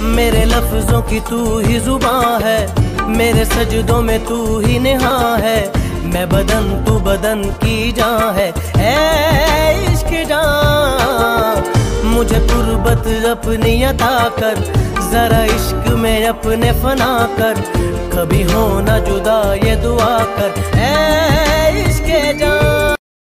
मेरे लफ्जों की तू ही जुबां है, मेरे सजदों में तू ही निहा है। मैं बदन तू बदन की जान है, ऐ इश्क जान। मुझे कुर्बत अपनी अता कर, जरा इश्क में अपने फना कर। कभी हो ना जुदा ये दुआ कर, ऐ इश्क जान।